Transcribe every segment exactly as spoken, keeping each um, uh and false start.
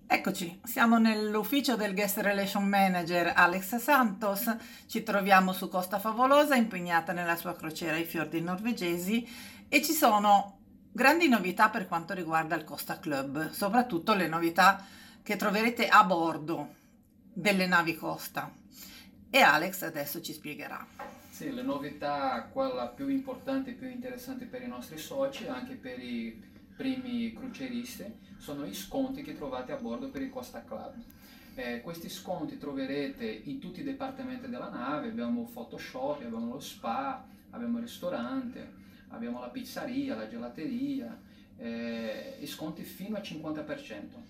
Eccoci, siamo nell'ufficio del Guest Relation Manager Alex Santos, ci troviamo su Costa Favolosa, impegnata nella sua crociera ai fiordi norvegesi, e ci sono grandi novità per quanto riguarda il Costa Club, soprattutto le novità che troverete a bordo delle navi Costa. E Alex adesso ci spiegherà. Sì, le novità, quella più importante e più interessante per i nostri soci, anche per i primi crocieristi, sono gli sconti che trovate a bordo per il Costa Club. Eh, questi sconti troverete in tutti i dipartimenti della nave, abbiamo Photoshop, abbiamo lo spa, abbiamo il ristorante, abbiamo la pizzeria, la gelateria, eh, i sconti fino al cinquanta per cento.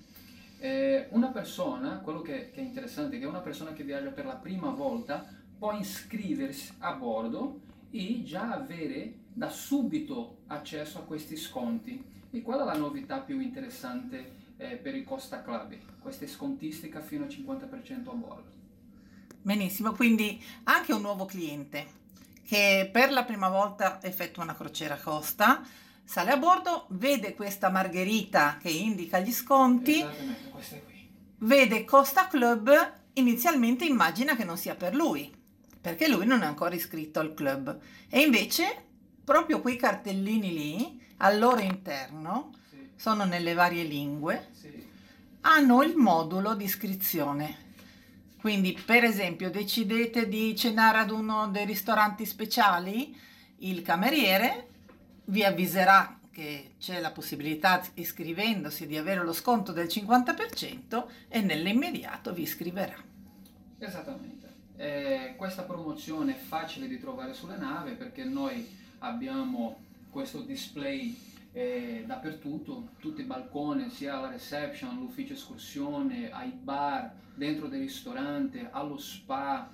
Eh, una persona, quello che, che è interessante, è che una persona che viaggia per la prima volta può iscriversi a bordo e già avere da subito accesso a questi sconti. E qual è la novità più interessante eh, per il Costa Club? Questa scontistica fino al cinquanta per cento a bordo. Benissimo, quindi anche un nuovo cliente che per la prima volta effettua una crociera Costa, sale a bordo, vede questa margherita che indica gli sconti, Esattamente, questa è qui. vede Costa Club, inizialmente immagina che non sia per lui, perché lui non è ancora iscritto al club, e invece proprio quei cartellini lì al loro interno, Sì, sono nelle varie lingue, sì, hanno il modulo di iscrizione. Quindi, per esempio, decidete di cenare ad uno dei ristoranti speciali, il cameriere vi avviserà che c'è la possibilità, iscrivendosi, di avere lo sconto del cinquanta per cento e nell'immediato vi iscriverà. esattamente. Eh, questa promozione è facile di trovare sulle navi perché noi abbiamo questo display eh, dappertutto, tutti i balconi, sia alla reception, all'ufficio escursione, ai bar, dentro del ristorante, allo spa.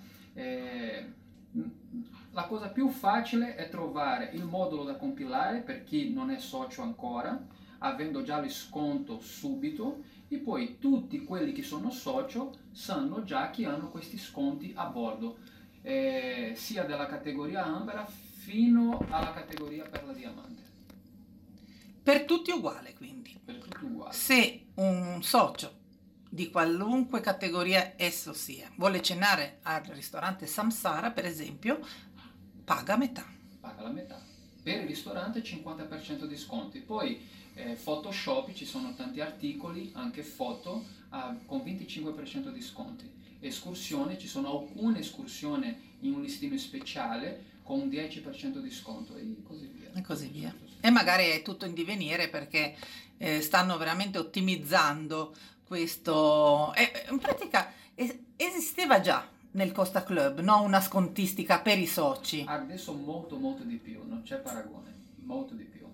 Eh, la cosa più facile è trovare il modulo da compilare per chi non è socio ancora, avendo già il sconto subito, e poi tutti quelli che sono socio sanno già che hanno questi sconti a bordo, eh, sia della categoria Ambera fino alla categoria per la diamante. Per tutti uguale, quindi. Per tutti uguali. Se un socio di qualunque categoria esso sia vuole cenare al ristorante Samsara, per esempio, paga metà. Paga la metà. Per il ristorante cinquanta per cento di sconti. Poi eh, Photoshop, ci sono tanti articoli, anche foto, ah, con venticinque per cento di sconti. Escursione, ci sono alcune escursioni in un listino speciale con un dieci per cento di sconto e così via. E così via. E magari è tutto in divenire perché eh, stanno veramente ottimizzando questo. Eh, in pratica es- esisteva già nel Costa Club, no? Una scontistica per i soci. Adesso molto molto di più, non c'è paragone, molto di più.